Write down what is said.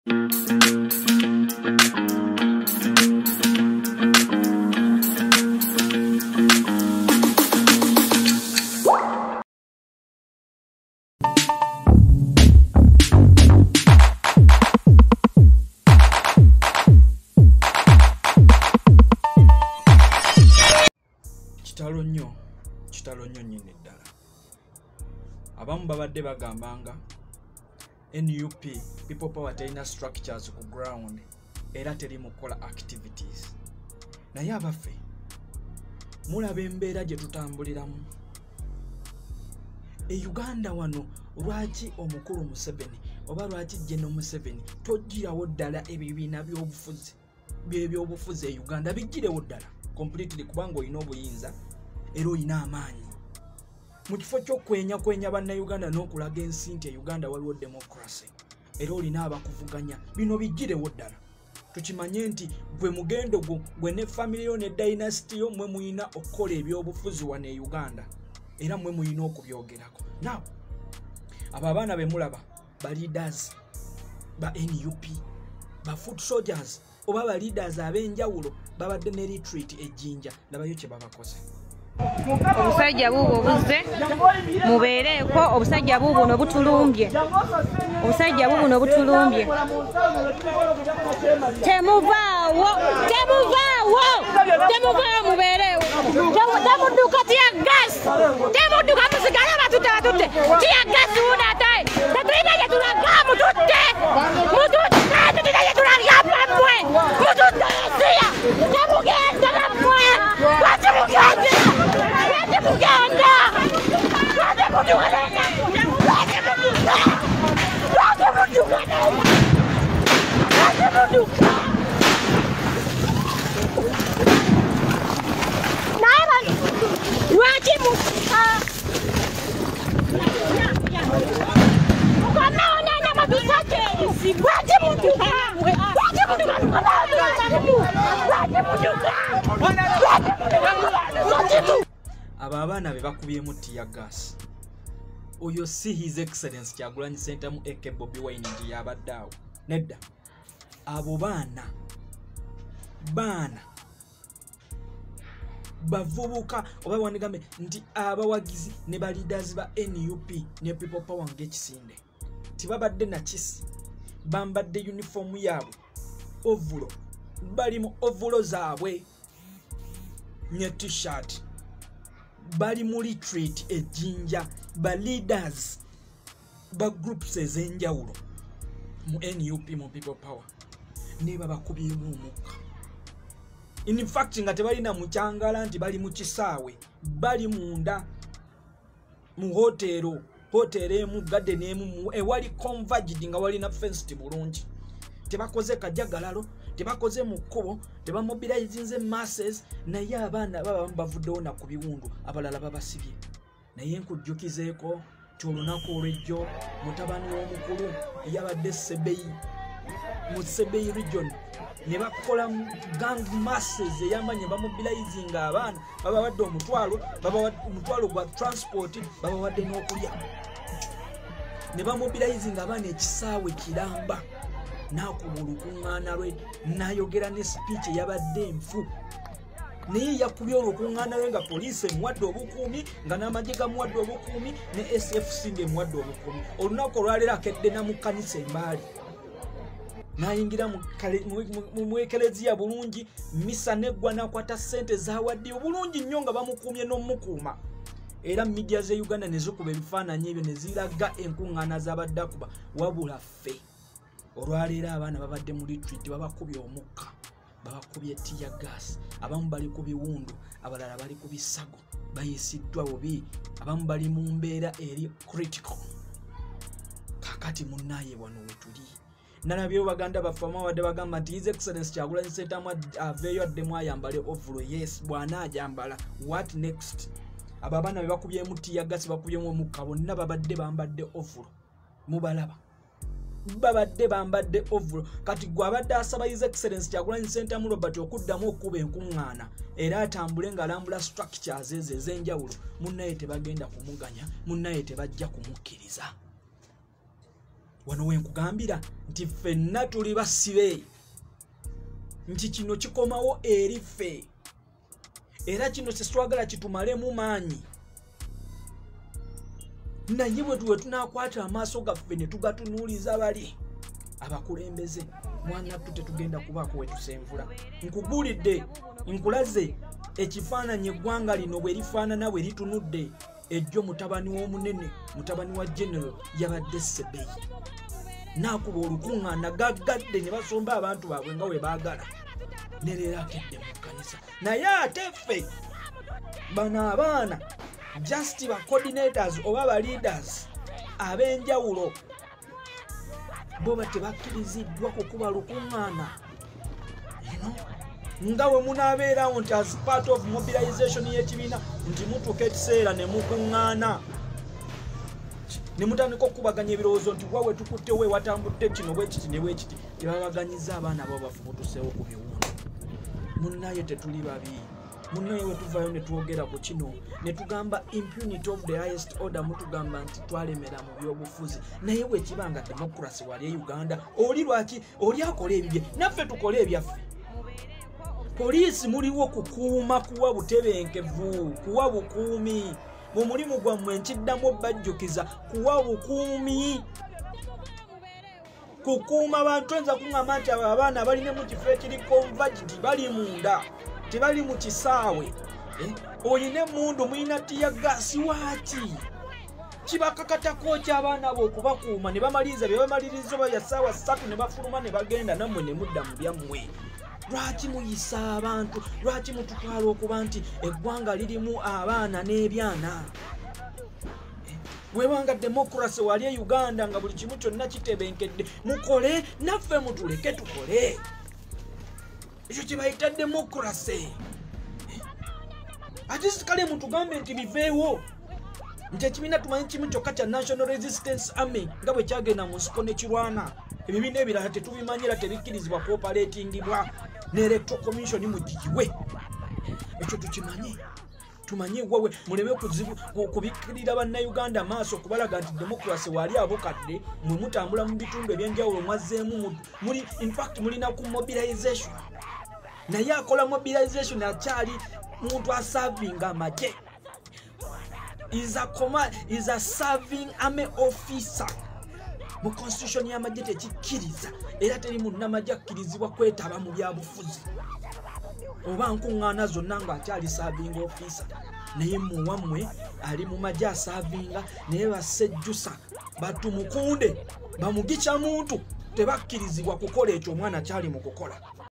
Kitalo nnyo nyine ddala. Abamu babadde bagambanga NUP people power terina structures ku ground era teri mukola activities. Naye abaffe mulaba embeera gye tutambuliramu. Uganda wano lwaki omukulu Museveni oba lwaki General Museveni togirawo ddala ebibiina by'ebyobufuzi e Uganda bigirewo ddala completely kubanga olina obuyinza era olina amaanyi mu kifo ky'okwenyakwenya bannayuganda n'okulaga ensi nti Uganda waliwo democracy era olina abakuvuganya bino bigirewo ddala. Tukimanye nti gwe mugendo gwe ne family yo ne dynasty yo mwe muyina okukola ebyobufuzi wano e Uganda era mwe muyina okubyogerako. Now abo abaana be mulaba ba leaders ba NUP ba foot soldiers oba ba leaders ab'enjawulo babadde ne retreat ejjinja labayo kye babakoze. Obusajja buubo buzze mubeereko obusajja buubo no butulumbye obusajja buubo no butulumbye temuvaawo mubeerewo temudduka tiya gasi temudduka musigale batutte tiya gasi unataye tetulina gye tulaga mututte tetulina gye tulaga mmwe mututte esiya temugenda nammwe lwaki mugenda aba abaana be bakubyemu tiya gas. Oyo si His Excellency Kyagulanyi Ssentamu Eke Bobi Wine nti yabadde awo. Nedda. Abo baana bavubuka oba wandigambe nti abawagizi ne ba leaders ba NUP ne people power ng'ekisinde. Tibabadde na kisi. Bambadde uniform yaabwe. Ovulo. Bali mu ovulo zaabwe. Ne t-shirt. Bali mu retreat ejjinja ba leaders ba groups ez'enjawulo mu NUP mu people power ne babakubyemu omukka. In fact nga tebalina mukyangala nti bali mu kisaawe bali munda mu hotero emu garden emu ewali converged nga walina fenced bulungi. Tebakoze kajagalalo tebakoze mu kkubo tebamobilizinze masses naye abaana baba bavuddewo na ku biwundu abalala babasibye. Naye nkujjukizeeko kyolunaku olwejjo mutabani w'omukulu eyabadde mu Sebeyi region ne bakola gang masses eyamanye bamobilizinga abaana babawadde omutwalo gwa transport babawadde n'okulya ne bamobilizinga abaana ekisaawe kiramba. Nakubulu kuŋŋaana lwe nayogera ne speech eyabadde enfu naye yakubye olukuŋŋaana lwe nga poliisi emuwadde obukuumi nga n'amagye gamuwadde obukuumi ne SFC ng'emuwadde obukuumi. Olunaku olwaleero akedde na mu kkanisa embaali n'ayingira mu ekeleziya bulungi misa neggwa n'akwata ssente zaawaddeyo bulungi nnyo nga bamukuumye n'omukuuma. Era media ze Uganda ne zikuba ebifaananyi ebyo ne ziraga enkuŋŋaana z'abadde akuba wabula ffe. Olwaleero abaana babadde mu retreat babakubye omukka babakubye tiya gas abamu bali ku biwundu abalala bali ku bisago bayisiddwa bubi abamu bali mu mbeera eri critical. Kakati munnaye wano wetuli nalabyewo baganda baffe abawadde bagamba nti His Excellency Kyagulanyi Ssentamu aveeyo addemu ayambale ovulo. Yes bwana ajambala what next. Abo abaana be bakubyemu tiya gas bakubyemu omukka bonna babadde bambadde ovulo mubalaba babadde bambadde ovulo. Kati gwe abadde asaba His Excellency Kyagulanyi Ssentamu Robert okuddamu okuba enkuŋŋaana era atambule ng'alambula structures ezo ez'enjawulo munnaye tebagenda kumuganya munnaye tebajja kumukkiriza. wano wenkugambira nti ffenna tuli basibe nti kino kikomawo eri ffe era kino sitwagala kitumalemu maanyi naye bwe tunakwata amaaso gaffe ne tugatunuuliza bali abakulembeze mwana tetugenda kubaako wetusenvula nkugulidde nkulaze ekifaananyi eggwanga lino bwe lifaanana bwe litunudde ejjo mutabani w'omunene mutabani wa general yabadde Sebeyi n'akuba olukuŋŋaana gaggadde ne basomba abantu baabwe nga we baagala ne leero akedde mu kkanisa naye ate ffe bano abaana just ba coordinators oba ba leaders ab'enjawulo bo tebakkiriziddwa kukuba lukuŋŋaana nga bwe munaabeerawo nti as part of mobilization y'ekibiina nti mutuuka ekiseera ne mukuŋŋaana ne mutandika okubaganya ebirowoozo nti wawe tukutte we watambudde kino bwekiti ne bwekiti tebabaganyiza abaana abo bafubutuseewo ku biwundu munnaye tetuli babi munnaye we tuvaayo ne twogera ku kino ne tugamba impunity of the highest order mutugamba nti twalemera mu byobufuzi naye bwe kibanga democracy wali e Uganda oli lwaki oli akola ebibye naffe tukola ebyaffe poliisi muliwo kukuuma kuwa butebenkevu kuwa bukuumi mu mulimu gwammwe nkiddamu bajjukiza kuwa bukuumi kukuuma bantu nza kuŋŋamba nti abo abaana balina mu kifo ekiri converged bali munda tebali mu kisaawe oyina emmundu mulina tiyagasi waaki kibakakatako ky'abaana bo okubakuuma ne bamaliriza bye bamaliriza oba ya ssaawa 3 ne bafuluma ne bagenda nammwe ne mudda mu byammwe lwaki muyisa abantu lwaki mututwala okuba nti eggwanga lirimu abaana n'ebyana webanga democracy wali e Uganda nga buli kimu kyonna kitebenkedde mukole naffe mutuleke tukole ekyo kye bayita democracy ate sikale mutugambe nti biveewo nti ekibiina tumanyi kimu kyokka kya National Resistance Army nga bwe kyagenda mu nsiko ne kirwana ebibiina ebirala tetubimanyira tebikkirizibwa kooperatingibwa ne Electoral Commission mugigiwe ekyo tukimanyi tumanyi wawe muleme kubikkirira bannayuganda maaso okubalaga nti democracy wali abokadde mwe mutambula mu bitundu ebyenjawulo mwazzeemu muli in fact mulina ku mobilization naye akola mobilization akyali muntu aservinga amagye is a serving army officer mu constitution y'amagye tekikkiriza era teri munnamagye akkirizibwa kwetaba mu byabufuzi oba nkuŋŋaana zonna nga akyali serving officer naye muwammwe ali mu magye asavinga naye basejjusa batumukunde bamugikya muntu tebakkirizibwa kukola ekyo omwana kyali mu kukola